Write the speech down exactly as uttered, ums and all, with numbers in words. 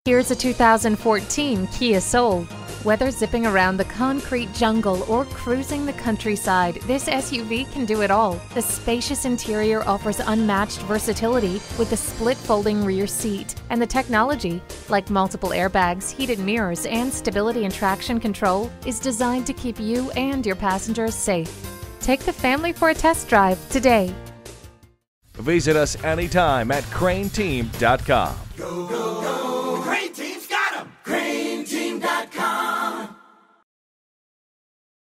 Here's a two thousand fourteen Kia Soul. Whether zipping around the concrete jungle or cruising the countryside, this S U V can do it all. The spacious interior offers unmatched versatility with the split folding rear seat, and the technology, like multiple airbags, heated mirrors, and stability and traction control, is designed to keep you and your passengers safe. Take the family for a test drive today. Visit us anytime at crain team dot com. Go, go, go.